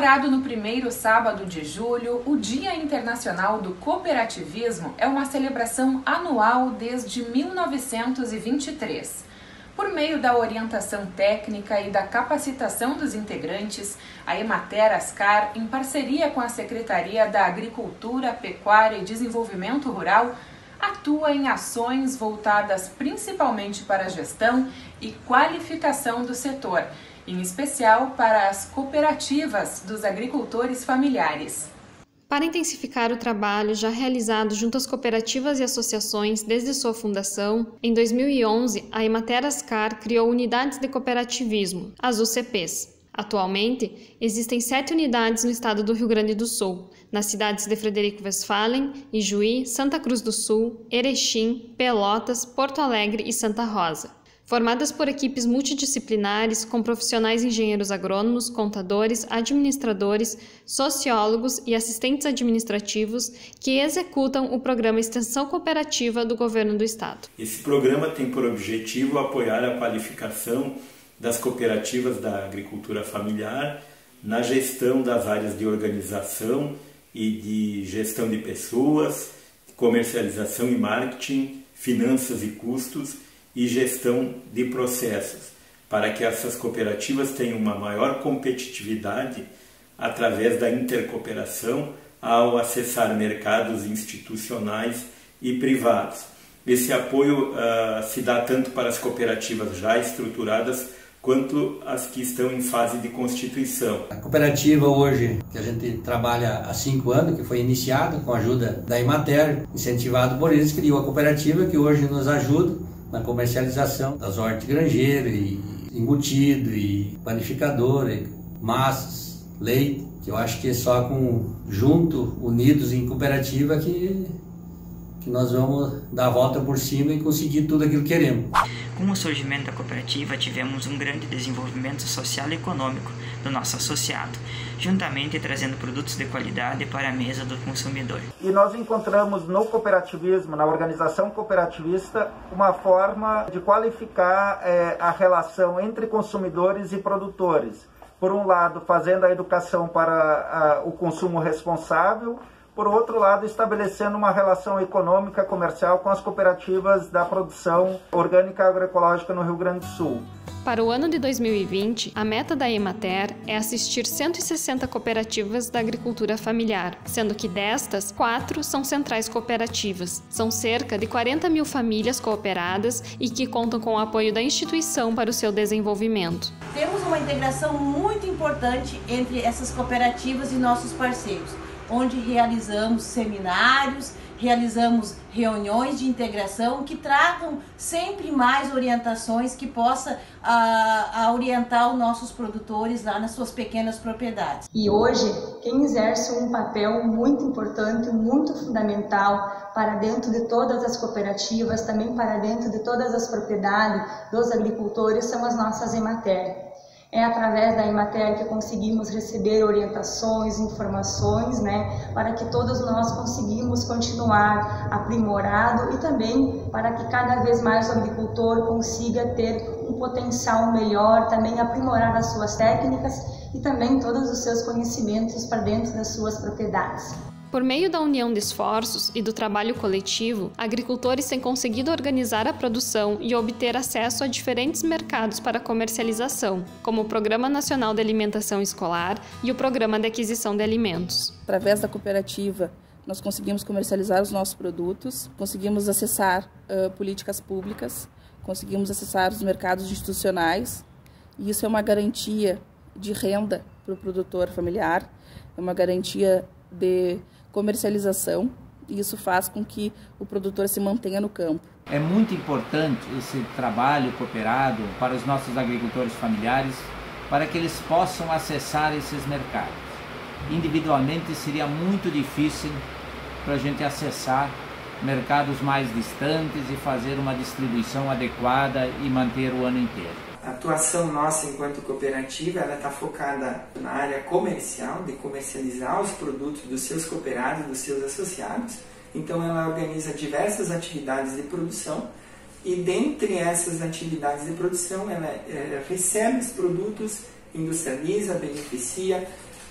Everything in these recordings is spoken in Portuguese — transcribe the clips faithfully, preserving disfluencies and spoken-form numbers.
Comemorado no primeiro sábado de julho, o Dia Internacional do Cooperativismo é uma celebração anual desde mil novecentos e vinte e três. Por meio da orientação técnica e da capacitação dos integrantes, a Emater Ascar, em parceria com a Secretaria da Agricultura, Pecuária e Desenvolvimento Rural, atua em ações voltadas principalmente para a gestão e qualificação do setor, em especial para as cooperativas dos agricultores familiares. Para intensificar o trabalho já realizado junto às cooperativas e associações desde sua fundação, em dois mil e onze, a Emater Ascar criou unidades de cooperativismo, as U C Ps. Atualmente, existem sete unidades no estado do Rio Grande do Sul, nas cidades de Frederico Westphalen, Ijuí, Santa Cruz do Sul, Erechim, Pelotas, Porto Alegre e Santa Rosa. Formadas por equipes multidisciplinares com profissionais engenheiros agrônomos, contadores, administradores, sociólogos e assistentes administrativos que executam o programa Extensão Cooperativa do Governo do Estado. Esse programa tem por objetivo apoiar a qualificação das cooperativas da agricultura familiar na gestão das áreas de organização e de gestão de pessoas, comercialização e marketing, finanças e custos, e gestão de processos, para que essas cooperativas tenham uma maior competitividade através da intercooperação ao acessar mercados institucionais e privados. Esse apoio uh, se dá tanto para as cooperativas já estruturadas quanto as que estão em fase de constituição. A cooperativa hoje, que a gente trabalha há cinco anos, que foi iniciada com a ajuda da Emater, incentivado por eles, criou a cooperativa que hoje nos ajuda na comercialização das hortigranjeiras, e embutido, e panificador, e massas, leite, que eu acho que é só com, junto, unidos em cooperativa que, que nós vamos dar a volta por cima e conseguir tudo aquilo que queremos. Com o surgimento da cooperativa, tivemos um grande desenvolvimento social e econômico do nosso associado, juntamente trazendo produtos de qualidade para a mesa do consumidor. E nós encontramos no cooperativismo, na organização cooperativista, uma forma de qualificar é, a relação entre consumidores e produtores. Por um lado, fazendo a educação para a, o consumo responsável, por outro lado, estabelecendo uma relação econômica comercial com as cooperativas da produção orgânica agroecológica no Rio Grande do Sul. Para o ano de dois mil e vinte, a meta da Emater é assistir cento e sessenta cooperativas da agricultura familiar, sendo que destas, quatro são centrais cooperativas. São cerca de quarenta mil famílias cooperadas e que contam com o apoio da instituição para o seu desenvolvimento. Temos uma integração muito importante entre essas cooperativas e nossos parceiros, onde realizamos seminários, realizamos reuniões de integração que tragam sempre mais orientações que possa a, a orientar os nossos produtores lá nas suas pequenas propriedades. E hoje, quem exerce um papel muito importante, muito fundamental para dentro de todas as cooperativas, também para dentro de todas as propriedades dos agricultores, são as nossas Emater. É através da Emater que conseguimos receber orientações, informações, né, para que todos nós conseguimos continuar aprimorado e também para que cada vez mais o agricultor consiga ter um potencial melhor, também aprimorar as suas técnicas e também todos os seus conhecimentos para dentro das suas propriedades. Por meio da união de esforços e do trabalho coletivo, agricultores têm conseguido organizar a produção e obter acesso a diferentes mercados para comercialização, como o Programa Nacional de Alimentação Escolar e o Programa de Aquisição de Alimentos. Através da cooperativa, nós conseguimos comercializar os nossos produtos, conseguimos acessar uh, políticas públicas, conseguimos acessar os mercados institucionais, e isso é uma garantia de renda para o produtor familiar, é uma garantia de comercialização, e isso faz com que o produtor se mantenha no campo. É muito importante esse trabalho cooperado para os nossos agricultores familiares, para que eles possam acessar esses mercados. Individualmente seria muito difícil para a gente acessar mercados mais distantes e fazer uma distribuição adequada e manter o ano inteiro. A atuação nossa enquanto cooperativa, ela está focada na área comercial, de comercializar os produtos dos seus cooperados, dos seus associados. Então ela organiza diversas atividades de produção e dentre essas atividades de produção ela é, recebe os produtos, industrializa, beneficia,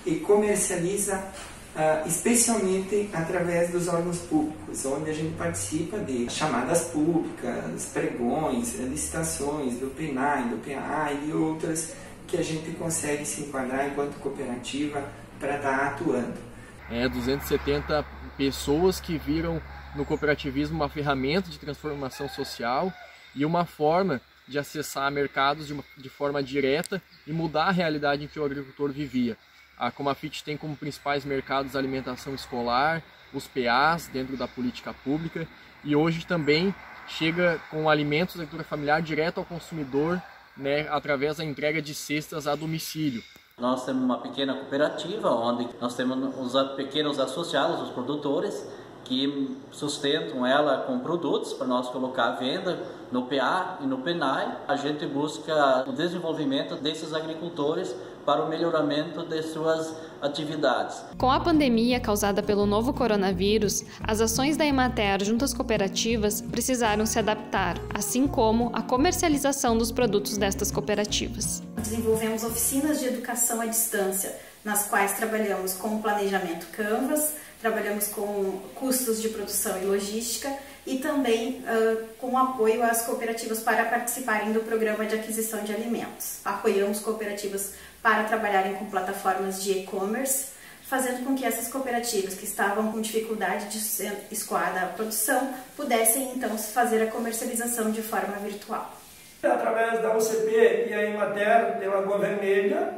e comercializa uh, especialmente através dos órgãos públicos, onde a gente participa de chamadas públicas, pregões, licitações do P N A E, do P A A e outras que a gente consegue se enquadrar enquanto cooperativa para estar atuando. É, duzentas e setenta pessoas que viram no cooperativismo uma ferramenta de transformação social e uma forma de acessar mercados de, uma, de forma direta e mudar a realidade em que o agricultor vivia. A Comafit tem como principais mercados a alimentação escolar, os P As dentro da política pública e hoje também chega com alimentos da agricultura familiar direto ao consumidor, né, através da entrega de cestas a domicílio. Nós temos uma pequena cooperativa onde nós temos os pequenos associados, os produtores, que sustentam ela com produtos para nós colocar à venda no P A e no P N A E. A gente busca o desenvolvimento desses agricultores para o melhoramento de suas atividades. Com a pandemia causada pelo novo coronavírus, as ações da Emater junto às cooperativas precisaram se adaptar, assim como a comercialização dos produtos destas cooperativas. Desenvolvemos oficinas de educação à distância, nas quais trabalhamos com o planejamento Canvas, trabalhamos com custos de produção e logística e também uh, com apoio às cooperativas para participarem do programa de aquisição de alimentos. Apoiamos cooperativas para trabalharem com plataformas de e-commerce, fazendo com que essas cooperativas que estavam com dificuldade de escoar a produção pudessem então fazer a comercialização de forma virtual. Através da U C P e a Emater de Lagoa Vermelha,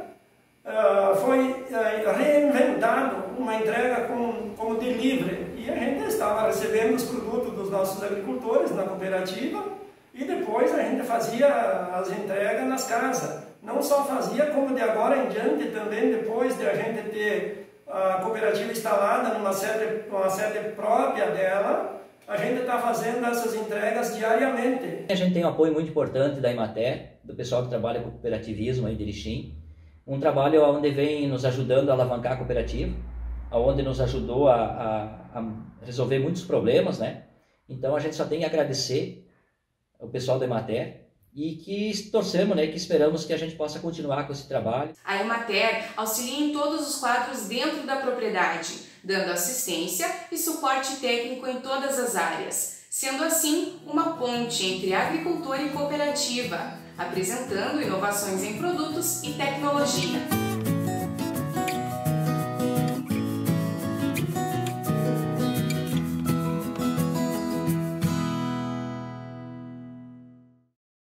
Uh, foi uh, reinventado uma entrega com, como delivery e a gente estava recebendo os produtos dos nossos agricultores na cooperativa e depois a gente fazia as entregas nas casas. Não só fazia, como de agora em diante também, depois de a gente ter a cooperativa instalada numa sede, numa sede própria dela, a gente está fazendo essas entregas diariamente. A gente tem um apoio muito importante da Emater, do pessoal que trabalha com cooperativismo aí de Erechim. Um trabalho onde vem nos ajudando a alavancar a cooperativa, onde nos ajudou a, a, a resolver muitos problemas, né? Então a gente só tem que agradecer ao pessoal da Emater e que torcemos, né, que esperamos que a gente possa continuar com esse trabalho. A Emater auxilia em todos os quadros dentro da propriedade, dando assistência e suporte técnico em todas as áreas, sendo assim uma ponte entre agricultor e cooperativa, apresentando inovações em produtos e tecnologia.